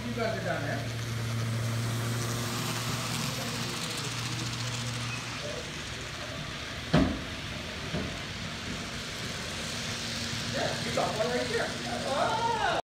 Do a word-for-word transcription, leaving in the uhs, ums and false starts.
You guys are down there. Yeah, you got one right here. Oh!